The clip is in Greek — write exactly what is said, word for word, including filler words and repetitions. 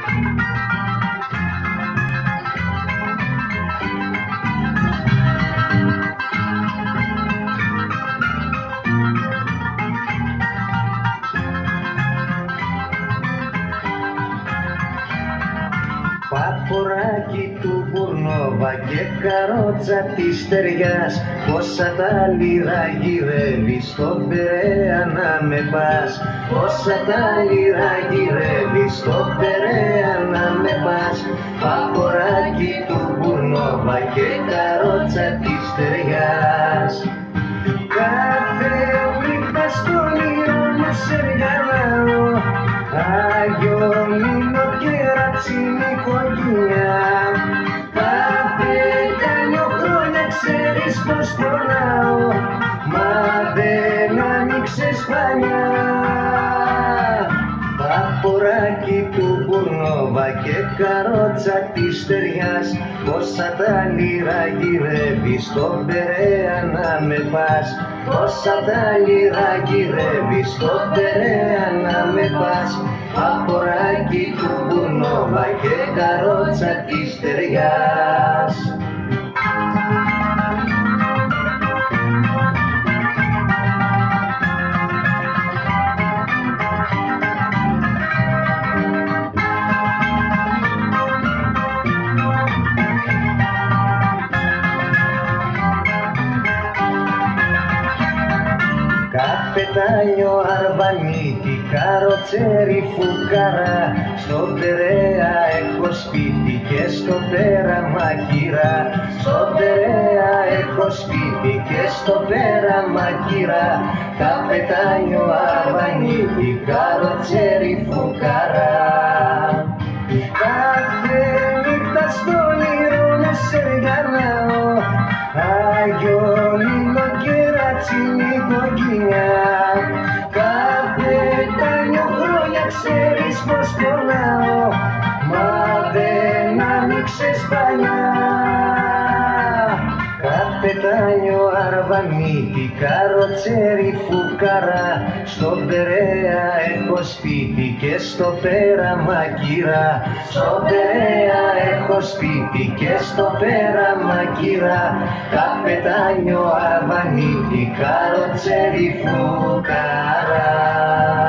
Παποράκι του Μπουρνόβα και καρότσα της Στεριάς, πόσα τα λίρα γυρεύεις στον Περαία να με πας, πόσα τα λίρα γυρεύεις στον Περαία να με πας. Παποράκι του Μπουρνόβα και καρότσα της Στεριάς. Κάθε νύχτα στο όνειρο μου σε γαλάω, Άγιο Μήνο και ρατσίνη κοκκινιά. Κάθε κάνιο χρόνια ξέρεις πως πονάω, μα δεν άνοιξες πανιά. Παποράκι του Μπουρνόβα και καρότσα της Στεριάς, πόσα τα λίρα γυρεύεις στον Περαία να με πας, πόσα τα λίρα γυρεύεις στον Περαία να με πας. Παποράκι του Μπουρνόβα και καρότσα της Στεριάς. Καπετάνιο Αρβανίτη, καροτσέρι φουκαρά, στον Περαία έχω σπίτι και στο πέραμα κυρά. Στον Περαία έχω σπίτι και στο πέραμα κυρά. Καπετάνιο Αρβανίτη, καροτσέρι φουκαρά. Κάθε νύχτα στο όνειρο μου σε γαλάω, Άγιο Μήνο και ρατσίνη κοκκινιά. Κάθε κάνιο χρόνια ξέρεις πως πονάω, μα δεν άνοιξες πανιά. Καπετάνιο Αρβανίτη, καροτσέρι φουκαρά, στον Περαία έχω σπίτι και στο πέραμα κυρά. Στον Περαία έχω σπίτι και στο πέραμα κυρά. Καπετάνιο Αρβανίτη, καροτσέρι φουκαρά.